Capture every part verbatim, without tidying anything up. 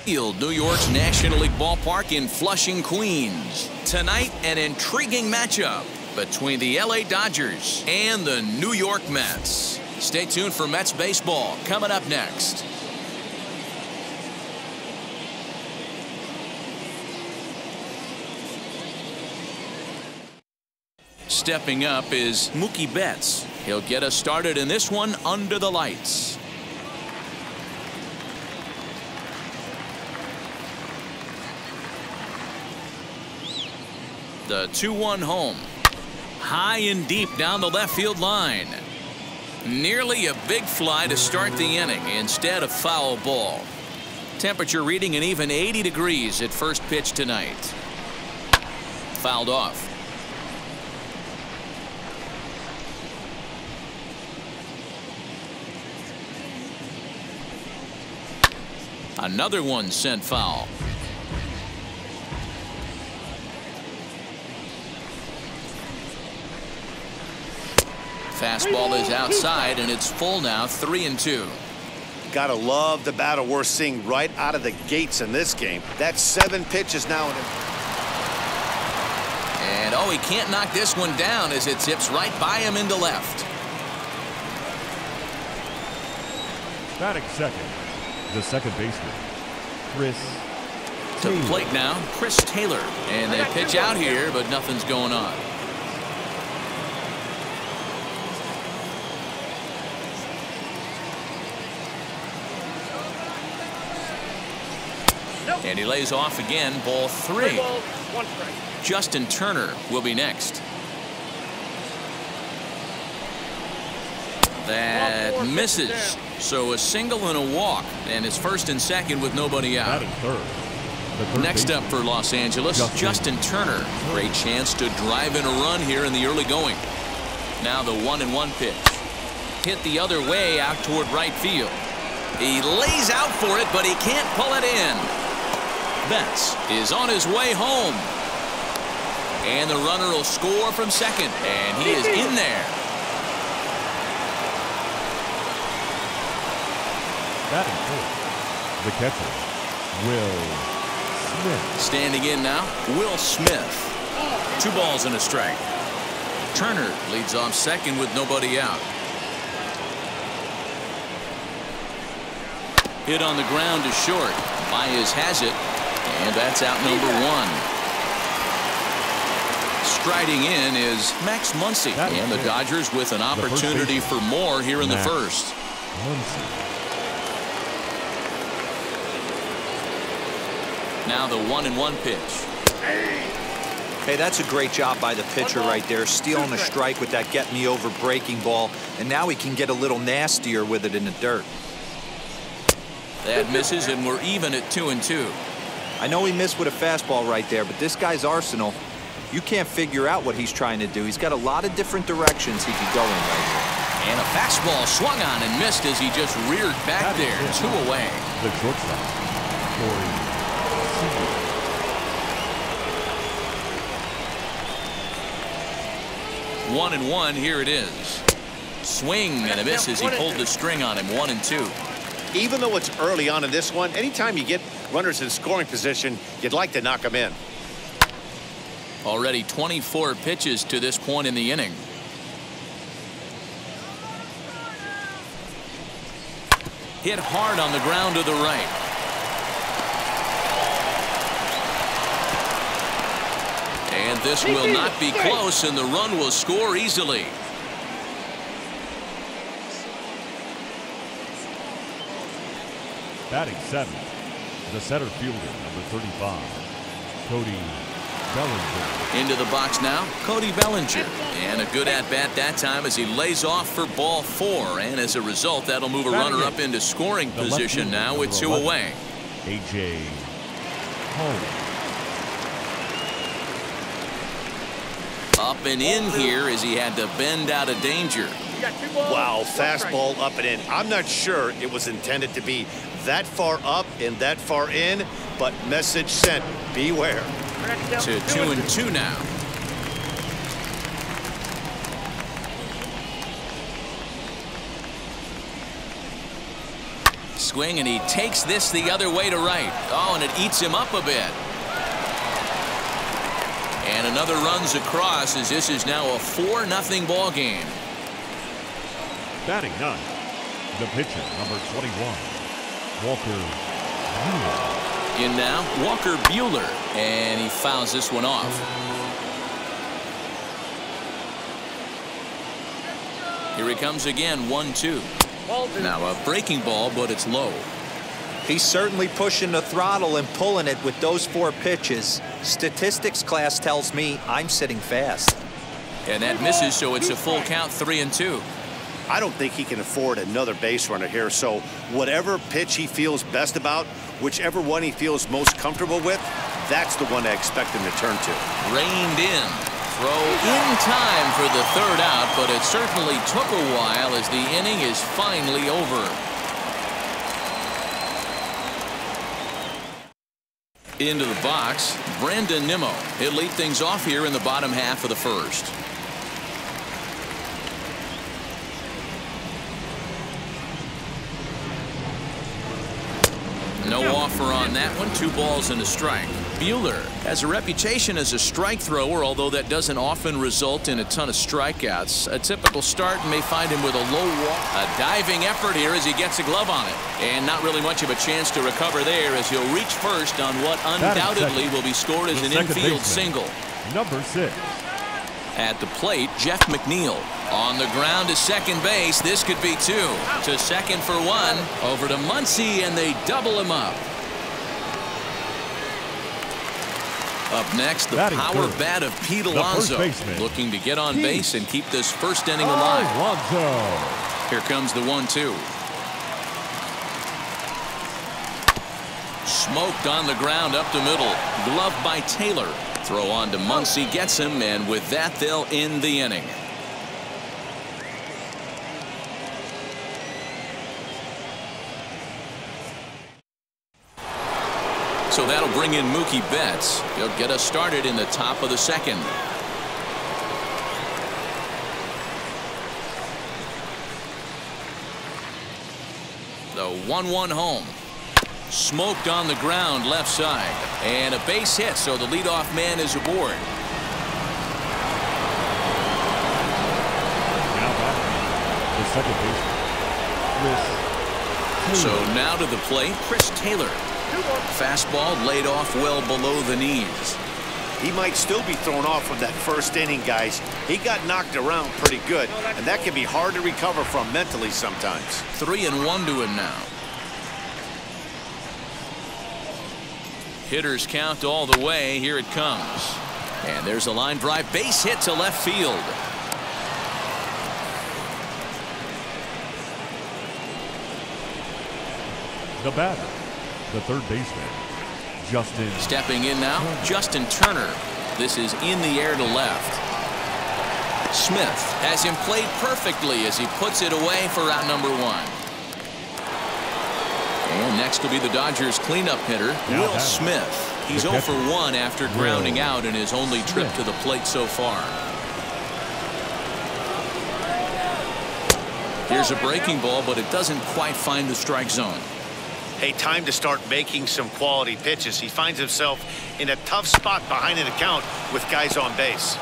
New York's National League Ballpark in Flushing, Queens. Tonight, an intriguing matchup between the L A Dodgers and the New York Mets. Stay tuned for Mets baseball coming up next. Stepping up is Mookie Betts. He'll get us started in this one under the lights. The two one home. High and deep down the left field line. Nearly a big fly to start the inning instead of foul ball. Temperature reading an even eighty degrees at first pitch tonight. Fouled off. Another one sent foul. Fastball is outside, and it's full now, three and two. Gotta love the battle we're seeing right out of the gates in this game. That's seven pitches now. And oh, he can't knock this one down as it zips right by him into left. Batting second, the second baseman, Chris To Taylor. the plate now, Chris Taylor. And they pitch out here, but nothing's going on. And he lays off again, ball three. Justin Turner will be next. That misses. So a single and a walk, and it's first and second with nobody out. Batting third. The third Next baseman, up for Los Angeles, Justin. Justin Turner. Great chance to drive in a run here in the early going. Now the one and one pitch. Hit the other way out toward right field. He lays out for it, but he can't pull it in. Betts is on his way home. And the runner will score from second, and he is in there. Batting fourth. The catcher, Will Smith. Standing in now, Will Smith. Two balls and a strike. Turner leads off second with nobody out. Hit on the ground to short. Baez has it. And that's out number one. Striding in is Max Muncy. And the Dodgers with an opportunity for more here in the first. Now the one and one pitch. Hey, that's a great job by the pitcher right there, stealing a strike with that get me over breaking ball, and now he can get a little nastier with it in the dirt. That misses, and we're even at two and two. I know he missed with a fastball right there, but this guy's arsenal, you can't figure out what he's trying to do. He's got a lot of different directions he could go in right here. And a fastball swung on and missed as he just reared back there. Two away. The shortstop, Corey Seager. One and one, here it is. Swing and a miss as he pulled the string on him. One and two. Even though it's early on in this one, anytime you get runners in scoring position, you'd like to knock them in. Already twenty-four pitches to this point in the inning. Hit hard on the ground to the right. And this will not be close, and the run will score easily. Batting seventh, the center fielder, number thirty-five, Cody Bellinger. Into the box now, Cody Bellinger. And a good at-bat that time as he lays off for ball four. And as a result, that'll move a runner up into scoring position now with two away. A J Home. Up and in here as he had to bend out of danger. Wow, fastball up and in. I'm not sure it was intended to be that far up and that far in, but message sent. Beware. To two and two now. swing, and he takes this the other way to right. Oh, and it eats him up a bit. And another runs across as this is now a four nothing ball game. Batting ninth, the pitcher, number twenty-one, Walker Buehler. In now, Walker Buehler, and he fouls this one off. Here he comes again, one two. Now a breaking ball, but it's low. He's certainly pushing the throttle and pulling it with those four pitches. Statistics class tells me I'm sitting fast. And that misses, so it's a full count, three and two. I don't think he can afford another base runner here, so whatever pitch he feels best about, whichever one he feels most comfortable with, that's the one I expect him to turn to. Reined in. Throw in time for the third out, but it certainly took a while as the inning is finally over. Into the box, Brandon Nimmo. He'll lead things off here in the bottom half of the first. No offer on that one. Two balls and a strike. Buehler has a reputation as a strike thrower, although that doesn't often result in a ton of strikeouts. A typical start may find him with a low walk. A diving effort here as he gets a glove on it. And not really much of a chance to recover there as he'll reach first on what undoubtedly will be scored as an infield single. Number six. At the plate, Jeff McNeil. On the ground to second base. This could be two. To second for one. Over to Muncy, and they double him up. Up next, the Batting power third, bat of Pete Alonso. Looking to get on base and keep this first inning alive. Alonso. Here comes the one two. Smoked on the ground up the middle. Glove by Taylor. Throw on to Muncy, gets him, and with that they'll end the inning. So that'll bring in Mookie Betts. He'll get us started in the top of the second. The one one home. Smoked on the ground left side. And a base hit, so the leadoff man is aboard. Now back, the second baseman, Chris Taylor. So now to the plate, Chris Taylor. Fastball laid off well below the knees. He might still be thrown off from that first inning, guys. He got knocked around pretty good, and that can be hard to recover from mentally sometimes. Three and one to him now. Hitters count all the way. Here it comes. And there's a line drive. Base hit to left field. The batter, the third baseman, Justin. Stepping in now, Justin Turner. This is in the air to left. Smith has him played perfectly as he puts it away for out number one. And next will be the Dodgers cleanup hitter, Now Will Smith. He's zero for one after grounding out in his only trip to the plate so far. Here's a breaking ball, but it doesn't quite find the strike zone. Hey, time to start making some quality pitches. He finds himself in a tough spot behind an account with guys on base.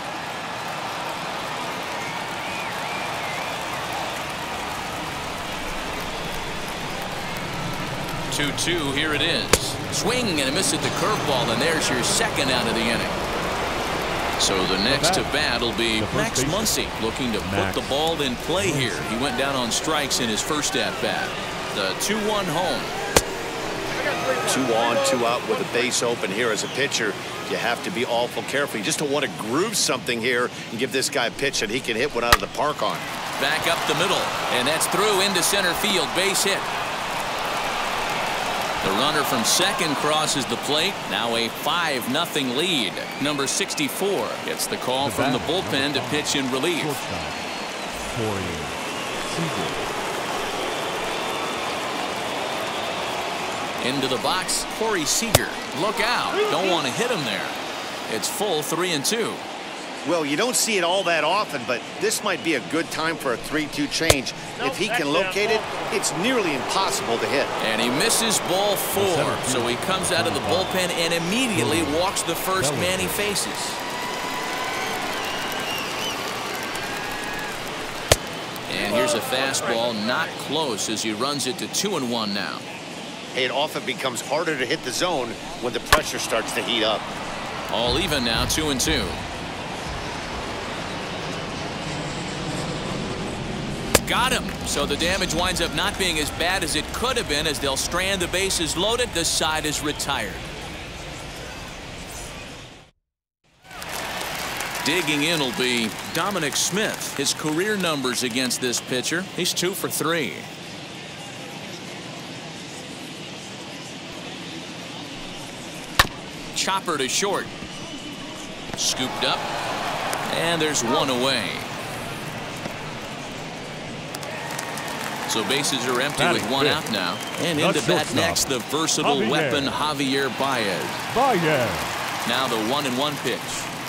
two two, here it is. Swing and a miss at the curveball, and there's your second out of the inning. So the next to bat will be Max Muncy, looking to put the ball in play here. He went down on strikes in his first at bat. The two one home. Two on, two out with a base open here as a pitcher. You have to be awful careful. You just don't want to groove something here and give this guy a pitch that he can hit one out of the park on. Back up the middle, and that's through into center field. Base hit. The runner from second crosses the plate. Now a five nothing lead. Number sixty-four gets the call the from the bullpen to pitch in relief. Corey Seager. Into the box, Corey Seager. Look out. Don't want to hit him there. It's full three and two. Well, you don't see it all that often, but this might be a good time for a three two change. If he can locate it, it's nearly impossible to hit. And he misses ball four, so he comes out of the bullpen and immediately walks the first man he faces. And here's a fastball, not close, as he runs it to two and one now. It often becomes harder to hit the zone when the pressure starts to heat up. All even now, two and two. Got him. So the damage winds up not being as bad as it could have been, as they'll strand the bases loaded. The side is retired. Digging in will be Dominic Smith. His career numbers against this pitcher, he's two for three. Chopper to short. Scooped up. And there's one away. So bases are empty with one out now. And into bat next, the versatile weapon, Javier Baez. Baez. Now the one and one pitch.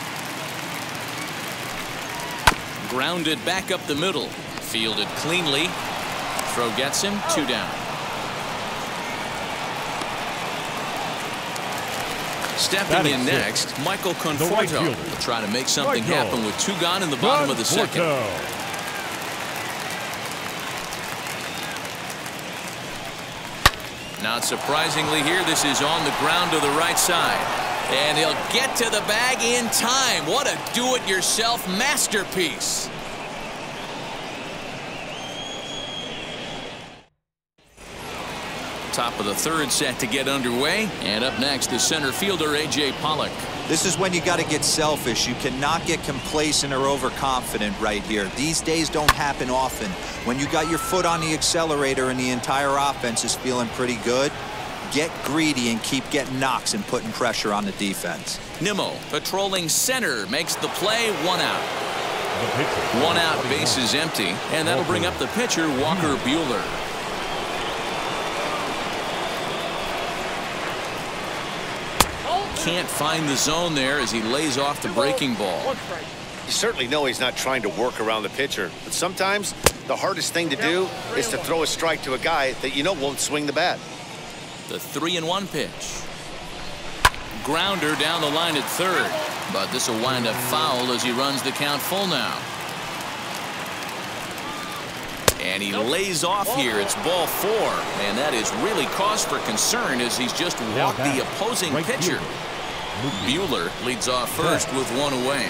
Grounded back up the middle. Fielded cleanly. Throw gets him. Two down. Stepping in next, Michael Conforto will try to make something happen with two gone in the bottom of the second. Not surprisingly here, this is on the ground to the right side. And he'll get to the bag in time. What a do-it-yourself masterpiece. Top of the third set to get underway. And up next is center fielder A J Pollock. This is when you got to get selfish. You cannot get complacent or overconfident right here. These days don't happen often. When you got your foot on the accelerator and the entire offense is feeling pretty good, get greedy and keep getting knocks and putting pressure on the defense. Nimmo patrolling center makes the play. One out. One out, base is empty, and that'll bring up the pitcher, Walker Buehler. Can't find the zone there as he lays off the breaking ball. You certainly know he's not trying to work around the pitcher, but sometimes the hardest thing to do is to throw a strike to a guy that you know won't swing the bat. The three and one pitch. Grounder down the line at third, but this will wind up foul as he runs the count full now. And he lays off here. It's ball four, and that is really cause for concern as he's just walked the opposing pitcher. Buehler leads off first with one away.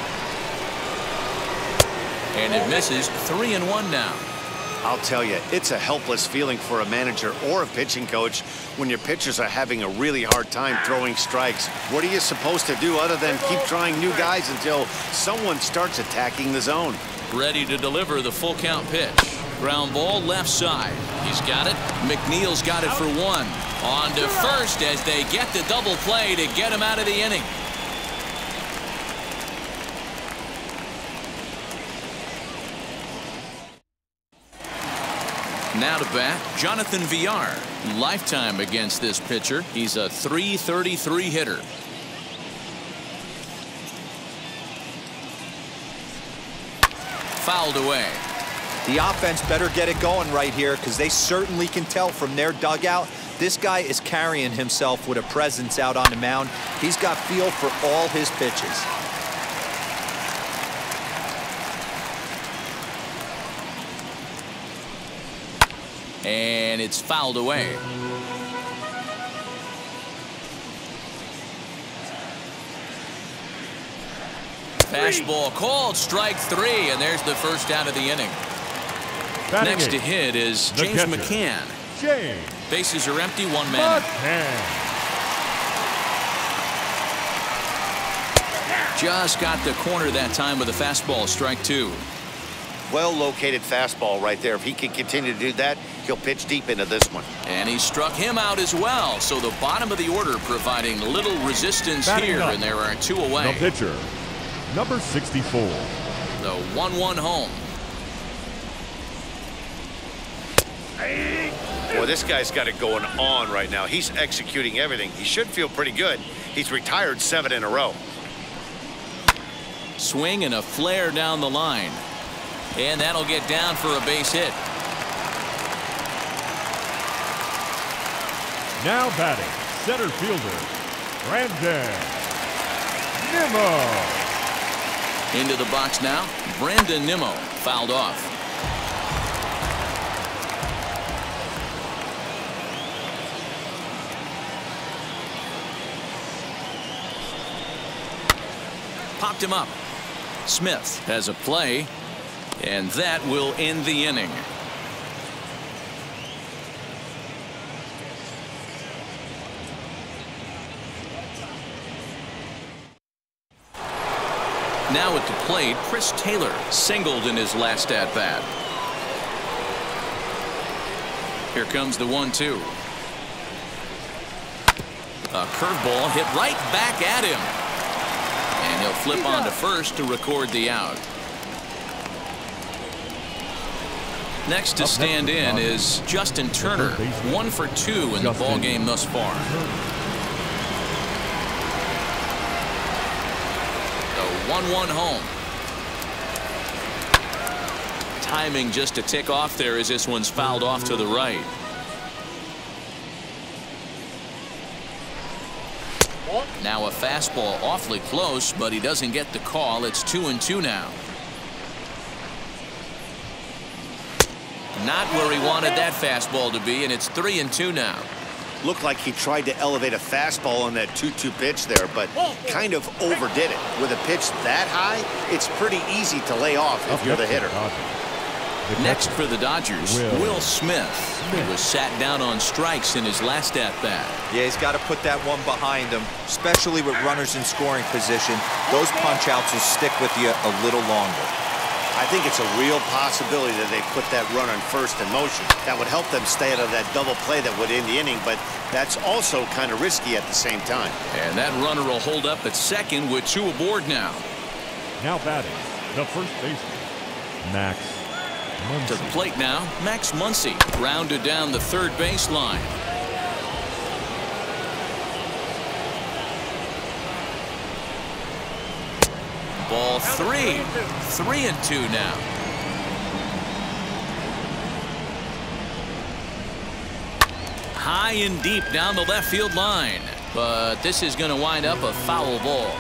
And it misses. Three and one now. I'll tell you, it's a helpless feeling for a manager or a pitching coach when your pitchers are having a really hard time throwing strikes. What are you supposed to do other than keep trying new guys until someone starts attacking the zone? Ready to deliver the full count pitch. Ground ball left side. He's got it. McNeil's got it for one. On to first as they get the double play to get him out of the inning. Now to bat, Jonathan Villar. Lifetime against this pitcher. He's a three thirty-three hitter. Fouled away. The offense better get it going right here, because they certainly can tell from their dugout this guy is carrying himself with a presence out on the mound. He's got feel for all his pitches. And it's fouled away. Fastball called, strike three, and there's the first out of the inning. Batting Next eight, to hit is the James catcher, McCann. James Bases are empty, one man. McCann. Just got the corner that time with a fastball, strike two. Well-located fastball right there. If he can continue to do that, he'll pitch deep into this one. And he struck him out as well. So the bottom of the order providing little resistance Batting here, up. and there are two away. The pitcher, number sixty-four. The one one home. Boy, this guy's got it going on right now. He's executing everything. He should feel pretty good. He's retired seven in a row. Swing and a flare down the line. And that'll get down for a base hit. Now batting, center fielder, Brandon Nimmo. Into the box now, Brandon Nimmo fouled off. Popped him up. Smith has a play, and that will end the inning. Now at the plate, Chris Taylor singled in his last at bat. Here comes the one two. A curveball hit right back at him. And he'll flip on to first to record the out. Next to stand in is Justin Turner, one for two in the ball game thus far. one one home. Timing just a tick off there as this one's fouled off to the right. Now a fastball awfully close, but he doesn't get the call. It's two and two now. Not where he wanted that fastball to be, and it's three and two now. Looked like he tried to elevate a fastball on that two two pitch there, but kind of overdid it. With a pitch that high, it's pretty easy to lay off if you're the hitter. Next for the Dodgers, Will Smith. He was sat down on strikes in his last at-bat. Yeah, he's got to put that one behind him, especially with runners in scoring position. Those punch-outs will stick with you a little longer. I think it's a real possibility that they put that run on first in motion. That would help them stay out of that double play that would end the inning, but that's also kind of risky at the same time. And that runner will hold up at second with two aboard now. Now batting, the first baseman, Max Muncy. To the plate now, Max Muncy grounded down the third baseline. Ball three. Three and two now. High and deep down the left field line. But this is going to wind up a foul ball.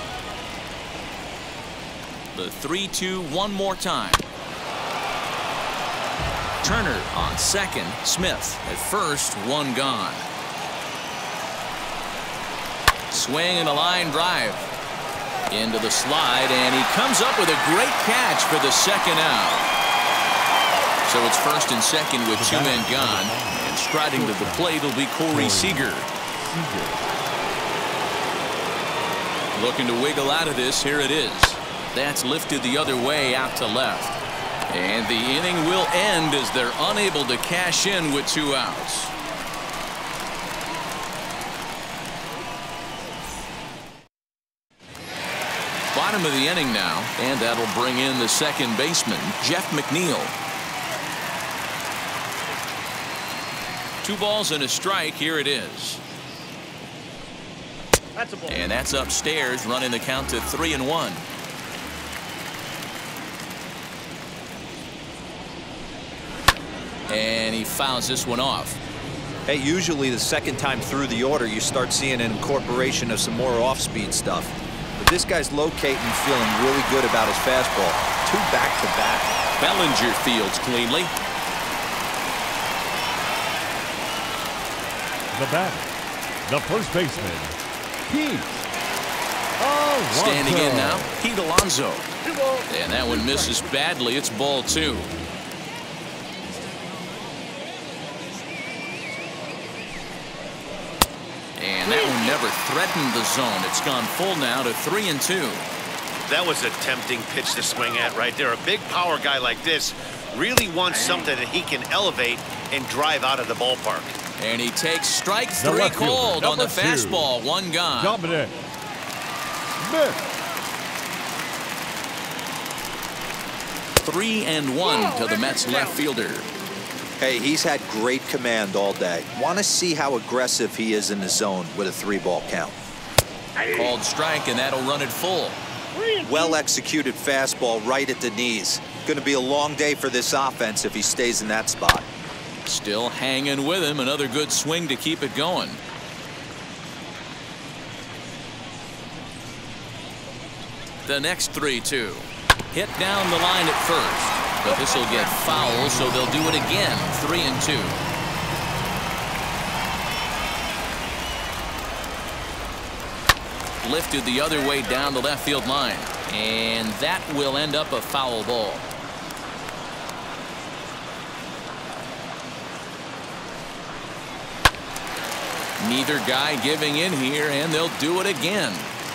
The three two one more time. Turner on second. Smith at first. One gone. Swing and a line drive. Into the slide, and he comes up with a great catch for the second out. So it's first and second with two men gone. And striding to the plate will be Corey Seager. Looking to wiggle out of this. Here it is. That's lifted the other way out to left. And the inning will end as they're unable to cash in with two outs. Bottom of the inning now, and that'll bring in the second baseman, Jeff McNeil. Two balls and a strike. Here it is. That's a ball. And that's upstairs, running the count to three and one. And he fouls this one off. Hey, usually the second time through the order, you start seeing an incorporation of some more off-speed stuff. But this guy's locating, feeling really good about his fastball. Two back-to-back. Bellinger fields cleanly. The batter, the first baseman, Pete Alonso. Standing in now, Pete Alonso. And that one misses badly. It's ball two. And that one never threatened the zone. It's gone full now to three and two. That was a tempting pitch to swing at right there. A big power guy like this really wants something that he can elevate and drive out of the ballpark. And he takes strike three called on the fastball. One gone. Dominic Smith. Three and one to the Mets left fielder. Hey, he's had great command all day. Want to see how aggressive he is in the zone with a three ball count. Called strike, and that'll run it full. Well-executed fastball right at the knees. Going to be a long day for this offense if he stays in that spot. Still hanging with him. Another good swing to keep it going. The next three two. Hit down the line at first, but this will get foul, so they'll do it again. Three and two. Lifted the other way down the left field line, and that will end up a foul ball. Neither guy giving in here, and they'll do it again.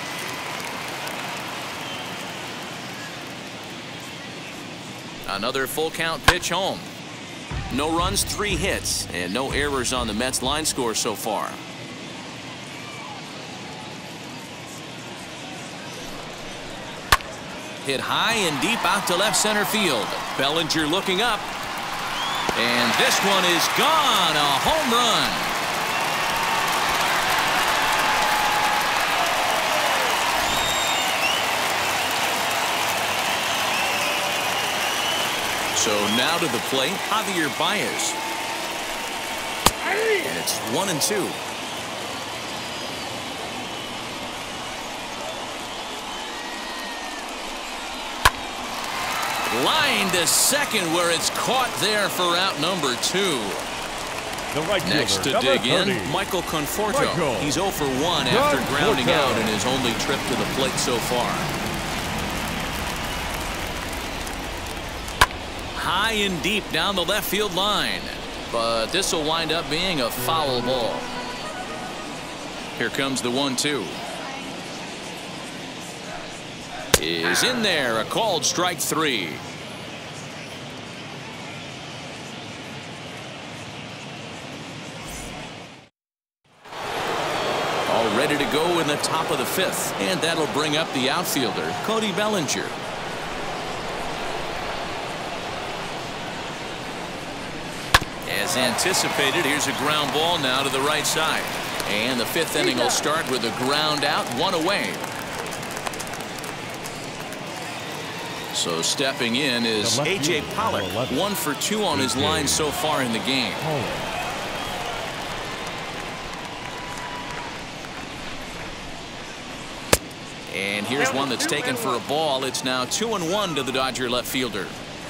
Another full count pitch home. No runs, three hits, and no errors on the Mets line score so far. Hit high and deep out to left center field. Bellinger looking up. And this one is gone. A home run. So now to the plate, Javier Baez. And it's one and two. Line to second, where it's caught there for out number two. The right Next to fielder, dig in, thirty. Michael Conforto. Michael He's oh for one after grounding Conforto. out in his only trip to the plate so far. High and deep down the left field line, but this will wind up being a foul ball. Here comes the one two. Is in there, a called strike three. All ready to go in the top of the fifth, and that'll bring up the outfielder, Cody Bellinger. As anticipated, here's a ground ball now to the right side. And the fifth inning will start with a ground out, one away. So stepping in is A J Pollock, one for two on his line so far in the game. And here's one that's taken for a ball. It's now two and one to the Dodger left fielder.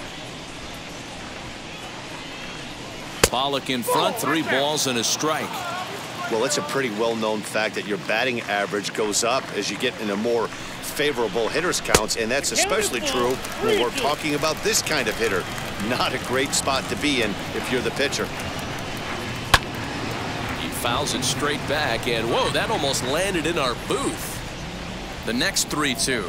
Pollock in front, three balls and a strike. Well, it's a pretty well-known fact that your batting average goes up as you get into more favorable hitters counts, and that's especially true when we're talking about this kind of hitter. Not a great spot to be in if you're the pitcher. He fouls it straight back, and whoa, that almost landed in our booth. The next three two.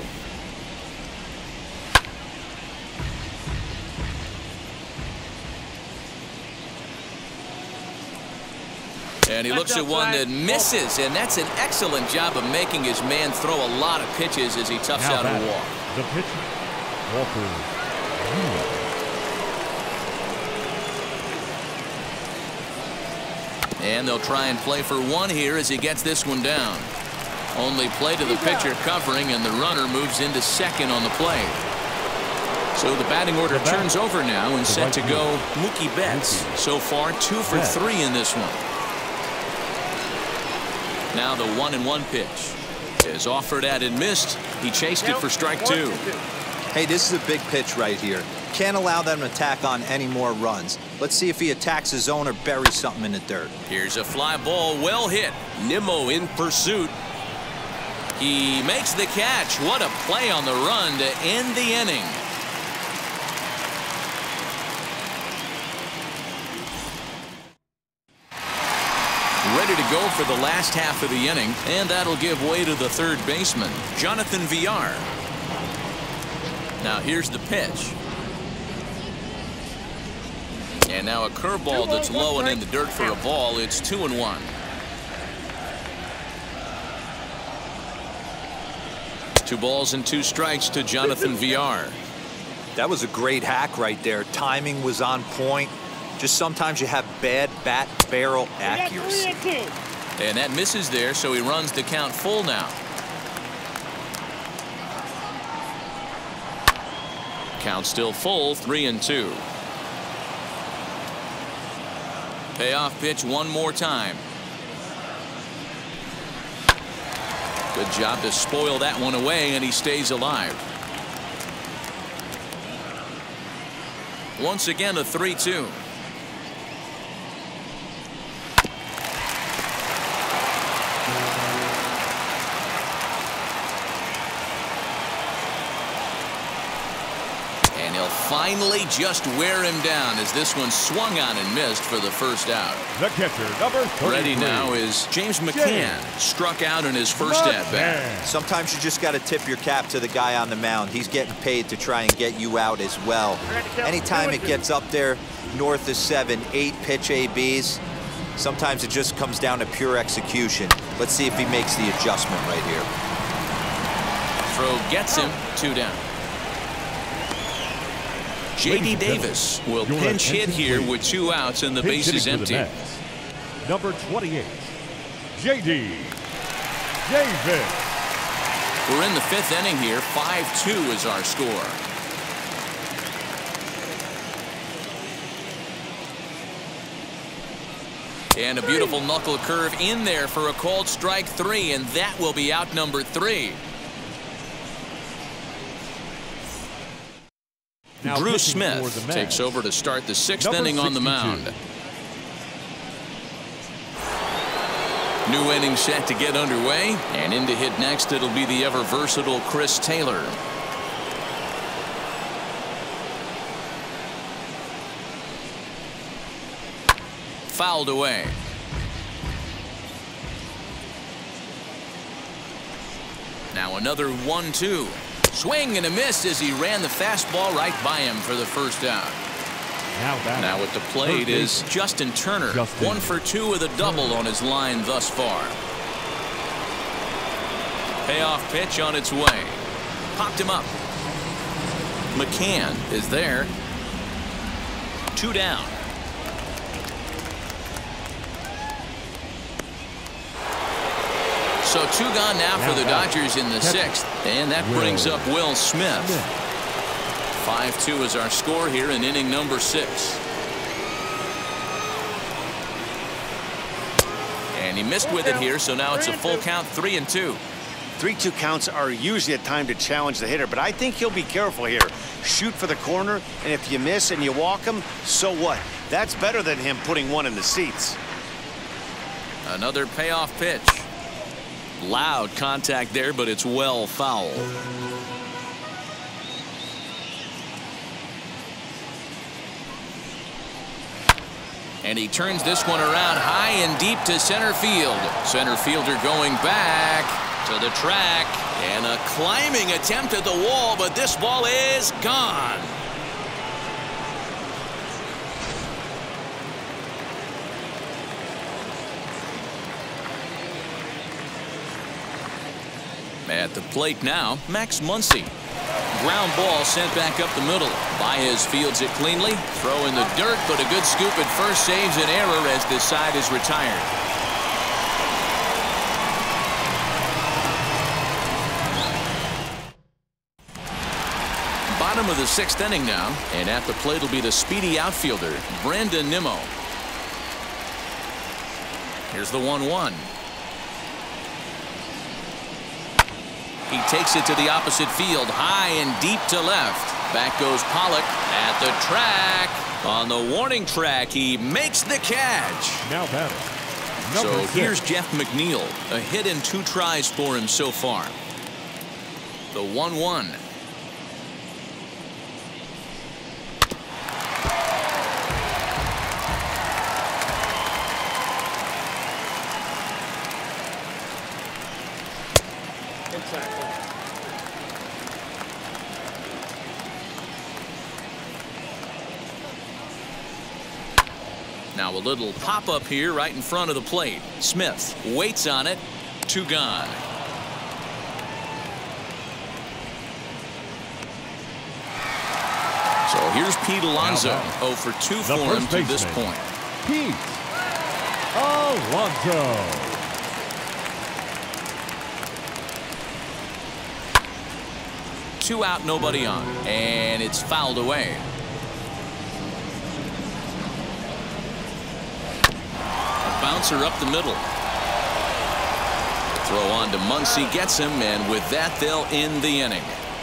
And he looks at one that misses, and that's an excellent job of making his man throw a lot of pitches as he toughs Now out a batting, walk. the pitcher, Walker Buehler. And they'll try and play for one here as he gets this one down. Only play to the pitcher covering, and the runner moves into second on the play. So the batting order The bat- turns over now and the set right to fielder. go Mookie Betts. Mookie So far, two for Betts. three in this one. Now the one and one pitch is offered at and missed. He chased it for strike two. Hey, this is a big pitch right here. Can't allow them to tack on any more runs. Let's see if he attacks his zone or buries something in the dirt. Here's a fly ball, well hit. Nimmo in pursuit. He makes the catch. What a play on the run to end the inning. Ready to go for the last half of the inning, and that'll give way to the third baseman, Jonathan Villar. Now here's the pitch. And now a curveball that's low and in the dirt for a ball. It's two and one. Two balls and two strikes to Jonathan Villar. That was a great hack right there. Timing was on point. Just sometimes you have bad bat barrel accuracy. And that misses there, so he runs the count full now. Count still full, three and two. Payoff pitch one more time. Good job to spoil that one away, and he stays alive. Once again, a three two. And he'll finally just wear him down as this one swung on and missed for the first out. The catcher, number thirty-three. Ready now is James McCann. James Struck out in his first at bat. Sometimes you just got to tip your cap to the guy on the mound. He's getting paid to try and get you out as well. Anytime it gets up there north of seven, eight pitch A Bs, sometimes it just comes down to pure execution. Let's see if he makes the adjustment right here. Throw gets him, two down. J D Davis will pinch hit here with two outs and the base is empty. Number twenty-eight, J D Davis. We're in the fifth inning here. five two is our score. And a beautiful knuckle curve in there for a called strike three, and that will be out number three. Now Drew Smith takes over to start the sixth Number inning on the mound. New inning set to get underway, and in to hit next it'll be the ever versatile Chris Taylor. Fouled away. Now another one two. Swing and a miss as he ran the fastball right by him for the first out. Now, now at the plate is Justin Turner. Justin. One for two with a double on his line thus far. Payoff pitch on its way. Popped him up. McCann is there. Two down. So two gone now for the Dodgers in the sixth, and that brings up Will Smith. five two is our score here in inning number six. And he missed with it here, so now it's a full count, three and two. three two counts are usually a time to challenge the hitter, but I think he'll be careful here. Shoot for the corner, and if you miss and you walk him, so what? That's better than him putting one in the seats. Another payoff pitch. Loud contact there, but it's well foul. And he turns this one around high and deep to center field. Center fielder going back to the track, and a climbing attempt at the wall, but this ball is gone. At the plate now, Max Muncy. Ground ball sent back up the middle. Baez fields it cleanly. Throw in the dirt, but a good scoop at first saves an error as this side is retired. Bottom of the sixth inning now, and at the plate will be the speedy outfielder, Brandon Nimmo. Here's the one one. He takes it to the opposite field, high and deep to left. Back goes Pollock at the track. On the warning track, he makes the catch. Now batting. So six. Here's Jeff McNeil. A hit and two tries for him so far. The one one. Now a little pop-up here right in front of the plate. Smith waits on it. Two gone. So here's Pete Alonso. oh for two for him to this point. Pete Alonso. two out, nobody on. And it's fouled away. A bouncer up the middle. Throw on to Muncy, gets him, and with that, they'll end the inning.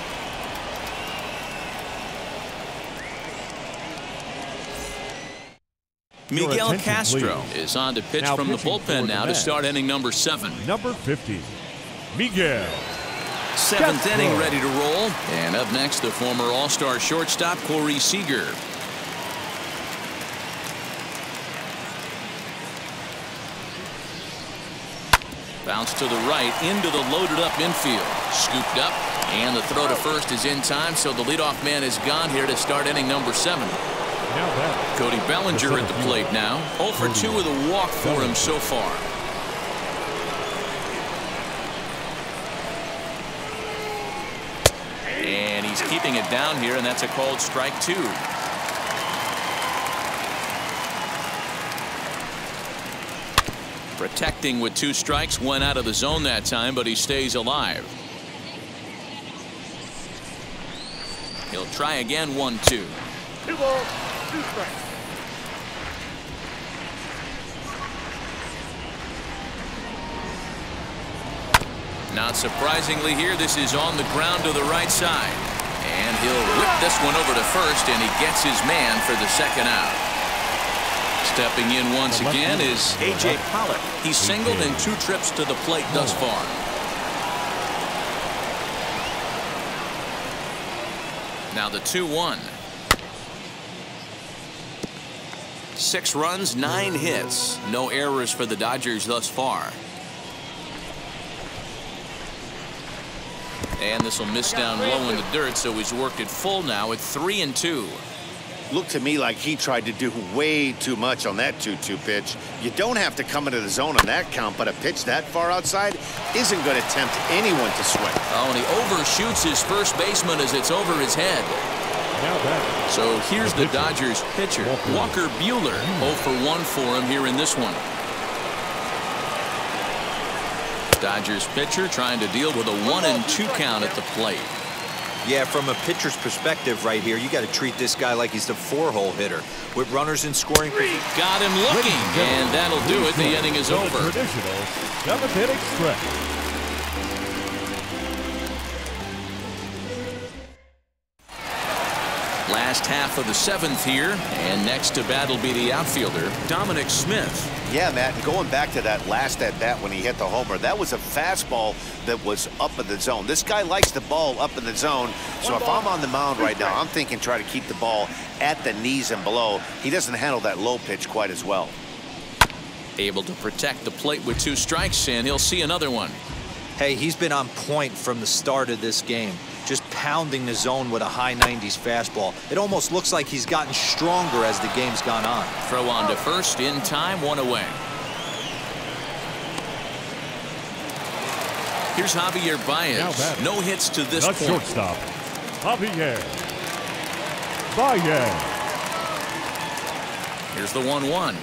Miguel Castro please. is on to pitch now from the bullpen now to start inning number seven. Number fifty, Miguel. Seventh Castro. inning ready to roll. And up next, the former All-Star shortstop, Corey Seager. Bounce to the right into the loaded up infield. Scooped up. And the throw to first is in time, so the leadoff man is gone here to start inning number seven. Cody Bellinger at the plate now. oh for two with a walk for him so far. And he's keeping it down here, and that's a called strike two. Protecting with two strikes, went out of the zone that time, but he stays alive. He'll try again, one two. Two balls, two strikes. Not surprisingly here, this is on the ground to the right side. And he'll whip this one over to first, and he gets his man for the second out. Stepping in once again is A J Pollock. He's singled in two trips to the plate thus far. Now the two one. Six runs, nine hits. No errors for the Dodgers thus far. And this will miss down low in the dirt, so he's worked it full now at three and two. Looked to me like he tried to do way too much on that two two pitch. You don't have to come into the zone on that count, but a pitch that far outside isn't going to tempt anyone to swing. Oh, and he overshoots his first baseman as it's over his head. So here's the Dodgers pitcher, Walker Buehler. oh for one for him here in this one. Dodgers pitcher trying to deal with a one and two count at the plate. Yeah, from a pitcher's perspective right here, you got to treat this guy like he's the four-hole hitter with runners in scoring. Got him looking, and that'll do it. The inning is over. Traditional seventh inning stretch. Last half of the seventh here, and next to bat will be the outfielder, Dominic Smith. Yeah, Matt, and going back to that last at-bat when he hit the homer, that was a fastball that was up in the zone. This guy likes the ball up in the zone, so if I'm on the mound right now, I'm thinking try to keep the ball at the knees and below. He doesn't handle that low pitch quite as well. Able to protect the plate with two strikes, and he'll see another one. Hey, he's been on point from the start of this game. Just pounding the zone with a high nineties fastball. It almost looks like he's gotten stronger as the game's gone on. Throw on to first in time, one away. Here's Javier Baez. No hits to this Not point. Shortstop, Javier Baez. Here's the one one.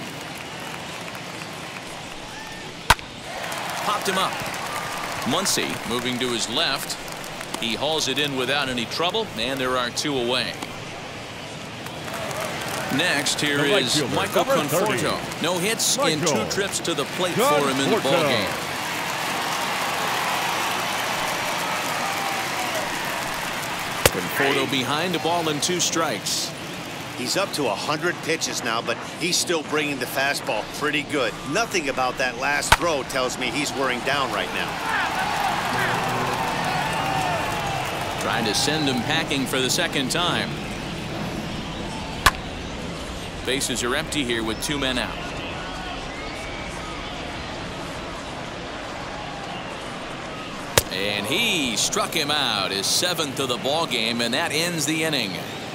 Popped him up. Muncy moving to his left. He hauls it in without any trouble, and there are two away. Next, here right is fielder, Michael Conforto. No hits Michael. in two trips to the plate Conforto. for him in the ball game. Conforto behind the ball in two strikes. He's up to one hundred pitches now, but he's still bringing the fastball pretty good. Nothing about that last throw tells me he's wearing down right now. Trying to send him packing for the second time. Bases are empty here with two men out. And he struck him out, his seventh of the ball game, and that ends the inning.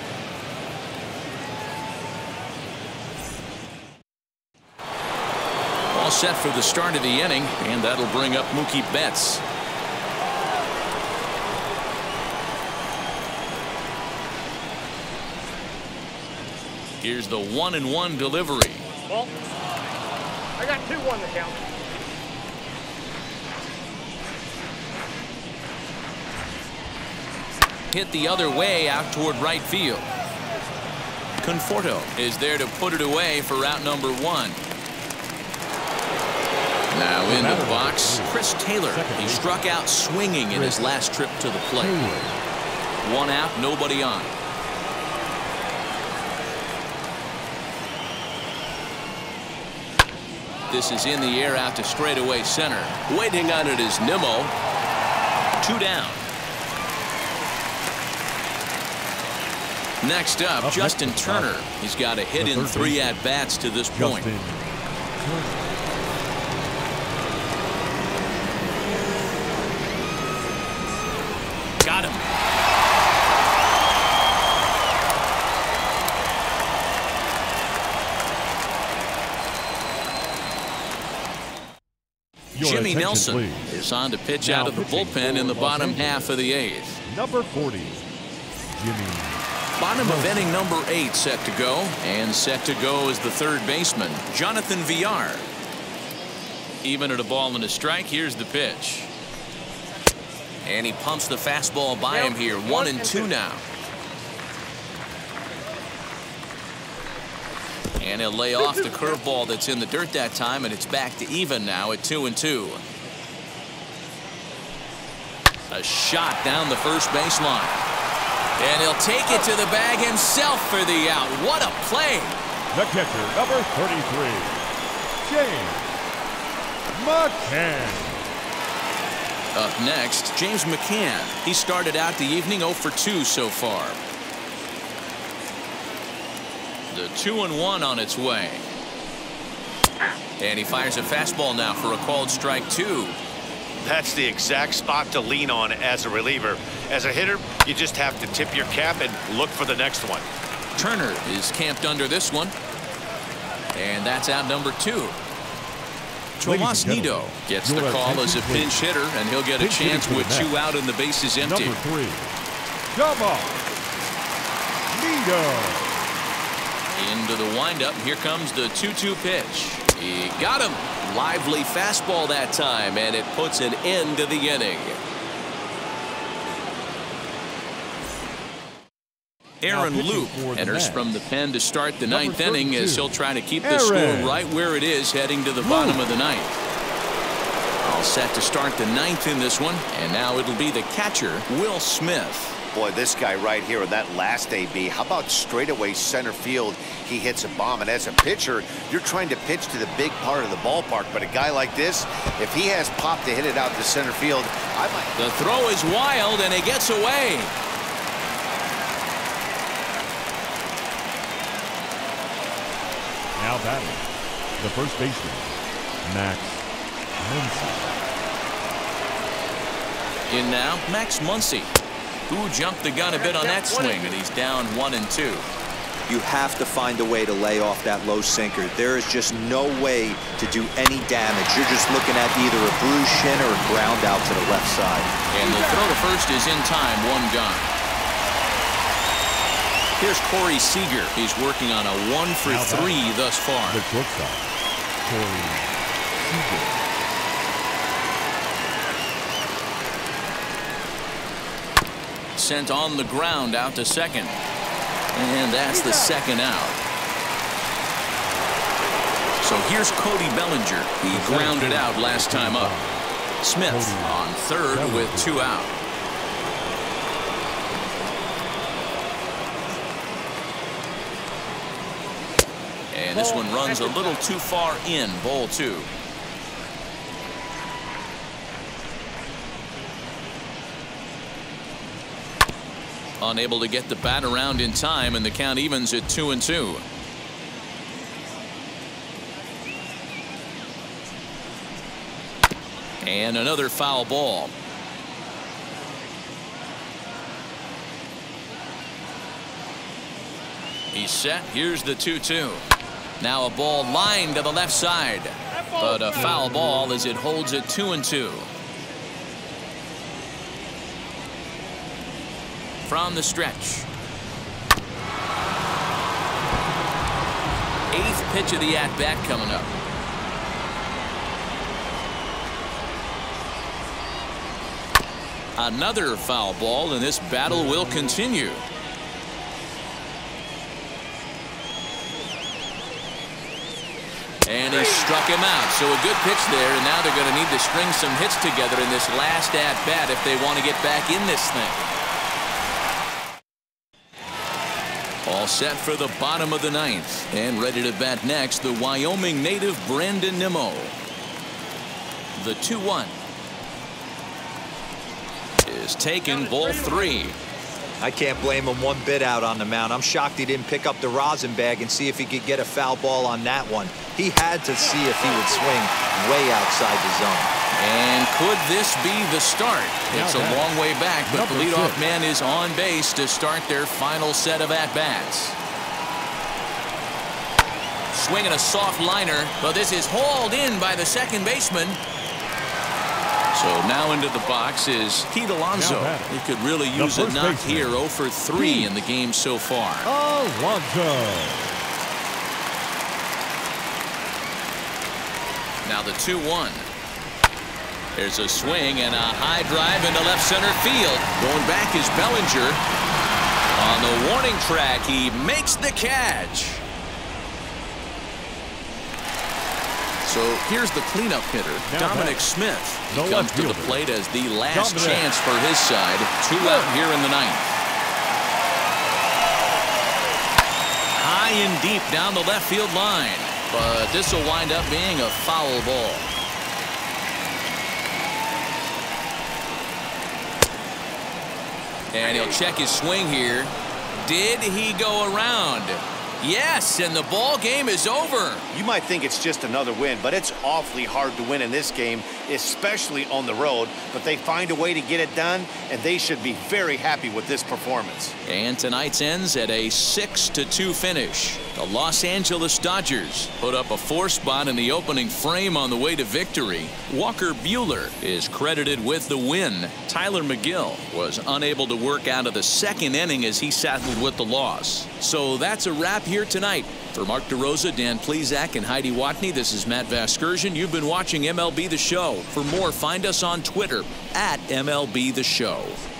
All set for the start of the inning, and that'll bring up Mookie Betts. Here's the one and one delivery. Well, I got two one to count. Hit the other way out toward right field. Conforto is there to put it away for out number one. Now into the box, Chris Taylor. He struck out swinging in his last trip to the plate. One out, nobody on. This is in the air out to straightaway center. Waiting on it is Nimmo. Two down. Next up, Up Justin next, Turner. He's got a hit in three at-bats to this point. Justin Turner. Got him. Your Jimmy attention, Nelson please. is on to pitch Now out of the pitching bullpen in the for bottom Los Angeles. half of the eighth. Number forty, Jimmy. Bottom of inning number eight set to go, and set to go is the third baseman, Jonathan Villar. Even at a ball and a strike, here's the pitch. And he pumps the fastball by him here. One and two now. And he'll lay off the curveball that's in the dirt that time, and it's back to even now at two and two. A shot down the first baseline. And he'll take it to the bag himself for the out. What a play. The catcher, number thirty-three, James McCann. Up next, James McCann. He started out the evening oh for two so far. The two and one on its way. And he fires a fastball now for a called strike two. That's the exact spot to lean on as a reliever. As a hitter, you just have to tip your cap and look for the next one. Turner is camped under this one. And that's out number two. Tomas Nido gets the call as a pinch hitter, and he'll get a chance with two out and the bases empty. Number three, Tomas Nido. Into the windup. Here comes the two two pitch. He got him. Lively fastball that time, and it puts an end to the inning. Aaron Loup enters from the pen to start the ninth inning as he'll try to keep the score right where it is heading to the bottom of the ninth. All set to start the ninth in this one, and now it'll be the catcher, Will Smith. Boy, this guy right here in that last A B, how about straightaway center field? He hits a bomb, and as a pitcher, you're trying to pitch to the big part of the ballpark, but a guy like this, if he has pop to hit it out to center field, I might... The throw is wild, and he gets away. Now batting, the first baseman, Max Muncy. In now, Max Muncy, who jumped the gun a bit on that swing, and he's down one and two. You have to find a way to lay off that low sinker. There is just no way to do any damage. You're just looking at either a bruised shin or a ground out to the left side. And the throw to first is in time, one gone. Here's Corey Seager. He's working on a one for three thus far. The shortstop, Corey Seager. Sent on the ground out to second. And that's the second out. So here's Cody Bellinger. He grounded out last time up. Smith on third with two out. And this one runs a little too far in, ball two. Unable to get the bat around in time, and the count evens at two and two. And another foul ball. He's set. Here's the two two. Now a ball lined to the left side, but a foul ball as it holds at two and two. From the stretch. Eighth pitch of the at-bat coming up. Another foul ball, and this battle will continue. And he struck him out. So a good pitch there, and now they're going to need to string some hits together in this last at-bat if they want to get back in this thing. All set for the bottom of the ninth. And ready to bat next, the Wyoming native Brandon Nimmo. The two one is taken, ball three. I can't blame him one bit out on the mound. I'm shocked he didn't pick up the rosin bag and see if he could get a foul ball on that one. He had to see if he would swing way outside the zone. And could this be the start? It's a long way back, but the leadoff man is on base to start their final set of at-bats. Swinging a soft liner, but this is hauled in by the second baseman. So now into the box is Pete Alonso. He could really use a knock here. oh for three in the game so far. Alonso. Now the two one. There's a swing and a high drive into left center field. Going back is Bellinger. On the warning track, he makes the catch. So here's the cleanup hitter, now Dominic back. Smith. He no comes to the plate as the last Dominic. chance for his side. Two out here in the ninth. High and deep down the left field line. But this will wind up being a foul ball. And he'll check his swing here. Did he go around? Yes, and the ball game is over. You might think it's just another win, but it's awfully hard to win in this game, especially on the road. But they find a way to get it done, and they should be very happy with this performance. And tonight's ends at a six to two finish. The Los Angeles Dodgers put up a four spot in the opening frame on the way to victory. Walker Buehler is credited with the win. Tyler McGill was unable to work out of the second inning as he settled with the loss. So that's a wrap here tonight. For Mark DeRosa, Dan Plesac, and Heidi Watney, this is Matt Vasgersian. You've been watching M L B The Show. For more, find us on Twitter at M L B The Show.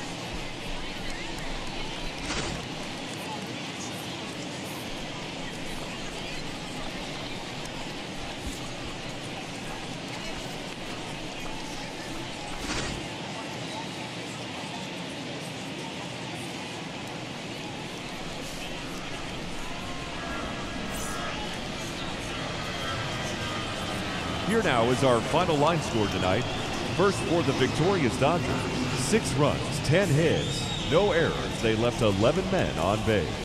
Here now is our final line score tonight. First for the victorious Dodgers, six runs, ten hits, no errors. They left eleven men on base.